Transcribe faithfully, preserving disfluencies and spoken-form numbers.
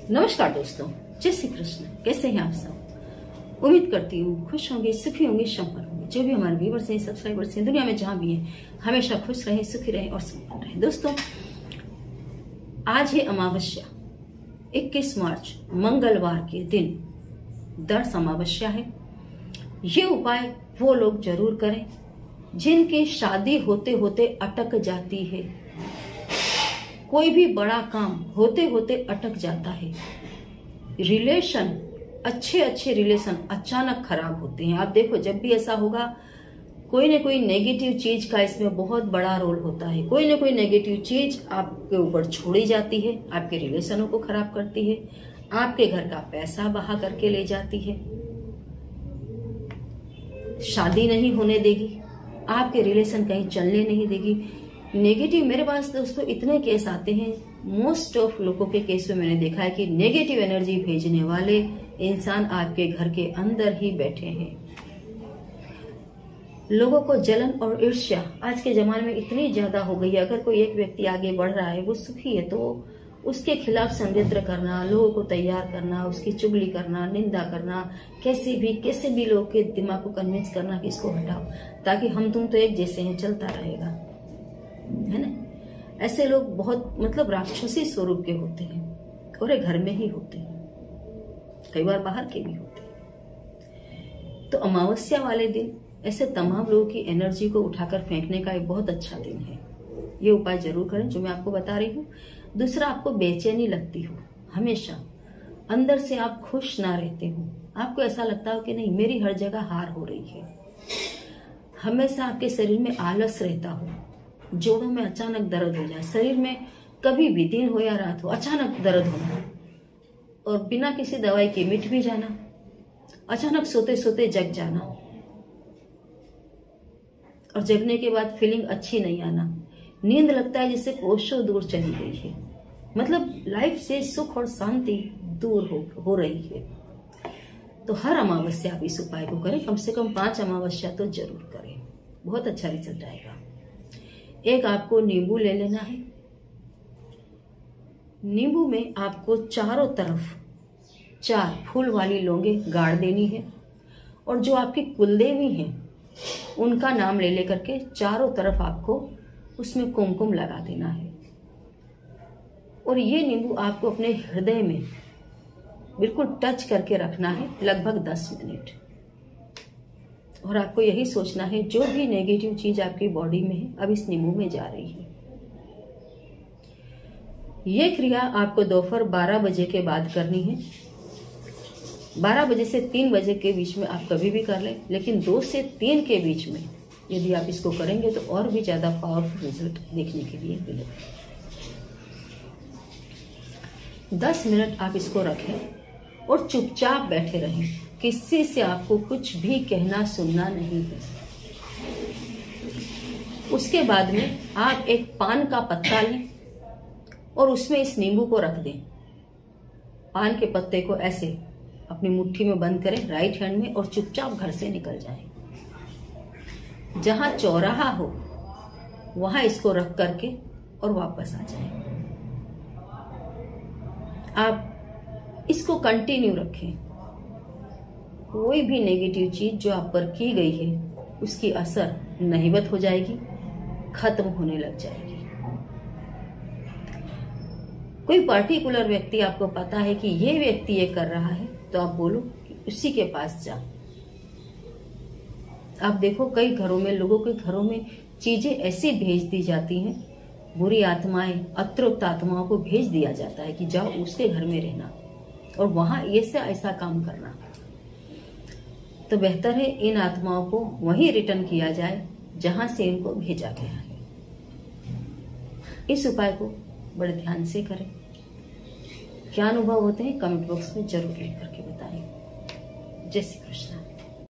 नमस्कार दोस्तों, जय श्री कृष्ण। कैसे हैं आप सब? उम्मीद करती हूँ खुश होंगे, सुखी होंगे, संपन्न होंगे। जो भी हमारे व्यूअर्स हैं, सब्सक्राइबर्स हैं, दुनिया में जहां भी हैं, हमेशा खुश रहें, सुखी रहें और संपन्न रहें। दोस्तों, आज है अमावस्या, इक्कीस मार्च मंगलवार के दिन दर्श अमावस्या है। ये उपाय वो लोग जरूर करें जिनकी शादी होते होते अटक जाती है। कोई भी बड़ा काम होते होते अटक जाता है। रिलेशन, अच्छे अच्छे रिलेशन अचानक खराब होते हैं। आप देखो, जब भी ऐसा होगा, कोई ना कोई नेगेटिव चीज का इसमें बहुत बड़ा रोल होता है। कोई ना कोई नेगेटिव चीज आपके ऊपर छोड़ी जाती है, आपके रिलेशनों को खराब करती है, आपके घर का पैसा बहा करके ले जाती है, शादी नहीं होने देगी, आपके रिलेशन कहीं चलने नहीं देगी। नेगेटिव, मेरे पास दोस्तों इतने केस आते हैं, मोस्ट ऑफ लोगों के केस में मैंने देखा है कि नेगेटिव एनर्जी भेजने वाले इंसान आपके घर के अंदर ही बैठे हैं। लोगों को जलन और ईर्ष्या आज के जमाने में इतनी ज्यादा हो गई है। अगर कोई एक व्यक्ति आगे बढ़ रहा है, वो सुखी है, तो उसके खिलाफ षड्यंत्र करना, लोगों को तैयार करना, उसकी चुगली करना, निंदा करना, कैसे भी कैसे भी लोगों के दिमाग को कन्विंस करना कि इसको हटाओ, ताकि हम तुम तो एक जैसे हैं, चलता रहेगा, है ना। ऐसे लोग बहुत मतलब राक्षसी स्वरूप के होते हैं और एक घर में ही होते हैं, कई बार बाहर के भी होते हैं। तो अमावस्या वाले दिन ऐसे तमाम लोगों की एनर्जी को उठाकर फेंकने का एक बहुत अच्छा दिन है। ये उपाय जरूर करें जो मैं आपको बता रही हूँ। दूसरा, आपको बेचैनी लगती हो, हमेशा अंदर से आप खुश ना रहते हो, आपको ऐसा लगता हो कि नहीं मेरी हर जगह हार हो रही है, हमेशा आपके शरीर में आलस रहता हो, जोड़ों में अचानक दर्द हो जाए, शरीर में कभी भी दिन हो या रात हो अचानक दर्द होना और बिना किसी दवाई के मिट भी जाना, अचानक सोते सोते जग जाना और जगने के बाद फीलिंग अच्छी नहीं आना, नींद लगता है जिससे कोसों दूर चली गई है, मतलब लाइफ से सुख और शांति दूर हो, हो रही है। तो हर अमावस्या आप इस उपाय को करें, कम से कम पांच अमावस्या तो जरूर करें, बहुत अच्छा रिजल्ट आएगा। एक आपको नींबू ले लेना है। नींबू में आपको चारों तरफ चार फूल वाली लौंगे गाड़ देनी है और जो आपकी कुलदेवी हैं उनका नाम ले लेकर के चारों तरफ आपको उसमें कुमकुम लगा देना है। और ये नींबू आपको अपने हृदय में बिल्कुल टच करके रखना है लगभग दस मिनट। और आपको यही सोचना है जो भी नेगेटिव चीज आपकी बॉडी में है अब इस नींबू में जा रही है। यह क्रिया आपको दोपहर बारह बजे के बाद करनी है। बारह बजे से तीन बजे के बीच में आप कभी भी कर लें, लेकिन दो से तीन के बीच में यदि आप इसको करेंगे तो और भी ज्यादा पावरफुल रिजल्ट देखने के लिए मिलेगा। दस मिनट आप इसको रखें और चुपचाप बैठे रहें, किसी से आपको कुछ भी कहना सुनना नहीं है। उसके बाद में आप एक पान का पत्ता लें और उसमें इस नींबू को रख दें। पान के पत्ते को ऐसे अपनी मुट्ठी में बंद करें राइट हैंड में और चुपचाप घर से निकल जाएं। जहां चौराहा हो वहां इसको रख करके और वापस आ जाएं। आप इसको कंटिन्यू रखें। कोई भी नेगेटिव चीज जो आप पर की गई है उसकी असर नहिवत हो जाएगी, खत्म होने लग जाएगी। कोई पर्टिकुलर व्यक्ति आपको पता है कि ये व्यक्ति ये कर रहा है, तो आप बोलो कि उसी के पास जा। आप देखो कई घरों में, लोगों के घरों में चीजें ऐसी भेज दी जाती हैं, बुरी आत्माएं, अतृप्त आत्माओं को भेज दिया जाता है कि जाओ उसके घर में रहना और वहां ऐसे ऐसा काम करना। तो बेहतर है इन आत्माओं को वहीं रिटर्न किया जाए जहां से इनको भेजा गया है। इस उपाय को बड़े ध्यान से करें। क्या अनुभव होते हैं कमेंट बॉक्स में जरूर लिख करके बताएं। जय श्री कृष्ण।